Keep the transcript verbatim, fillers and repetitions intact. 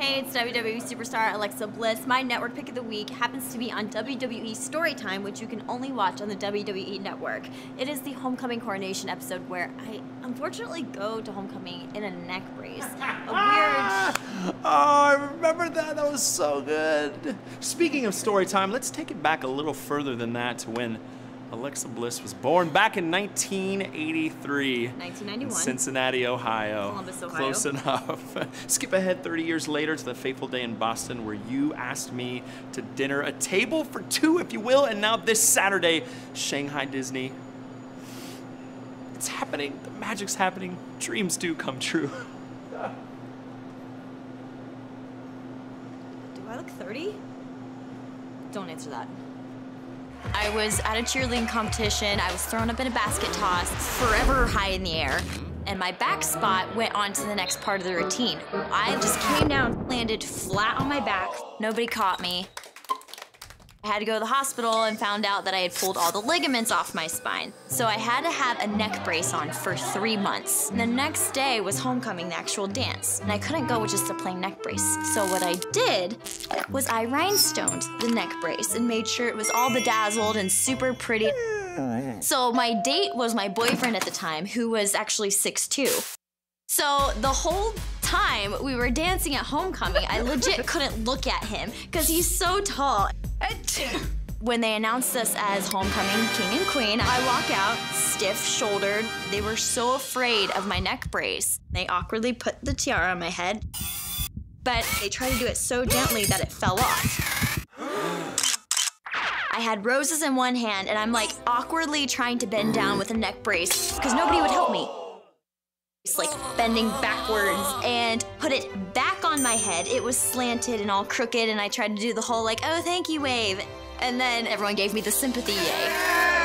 Hey, it's W W E superstar Alexa Bliss. My network pick of the week happens to be on W W E Storytime, which you can only watch on the W W E Network. It is the Homecoming Coronation episode where I unfortunately go to Homecoming in a neck brace. A weird... Oh, I remember that. That was so good. Speaking of Storytime, let's take it back a little further than that to when Alexa Bliss was born back in nineteen eighty-three. nineteen ninety-one. In Cincinnati, Ohio. Columbus, Ohio. Close enough. Skip ahead thirty years later to the fateful day in Boston where you asked me to dinner, a table for two, if you will, and now this Saturday, Shanghai Disney. It's happening. The magic's happening. Dreams do come true. Do I look thirty? Don't answer that. I was at a cheerleading competition. I was thrown up in a basket toss, forever high in the air, and my back spot went on to the next part of the routine. I just came down, landed flat on my back. Nobody caught me. I had to go to the hospital and found out that I had pulled all the ligaments off my spine. So I had to have a neck brace on for three months. And the next day was homecoming, the actual dance. And I couldn't go with just a plain neck brace. So what I did was I rhinestoned the neck brace and made sure it was all bedazzled and super pretty. So my date was my boyfriend at the time, who was actually six two. So the whole time we were dancing at homecoming, I legit couldn't look at him because he's so tall. When they announced us as homecoming king and queen, I walk out, stiff-shouldered. They were so afraid of my neck brace. They awkwardly put the tiara on my head, but they tried to do it so gently that it fell off. I had roses in one hand, and I'm like awkwardly trying to bend down with a neck brace because nobody would help me. It's like bending backwards and put it back on my head. It was slanted and all crooked, and I tried to do the whole like, oh, thank you wave. And then everyone gave me the sympathy yay.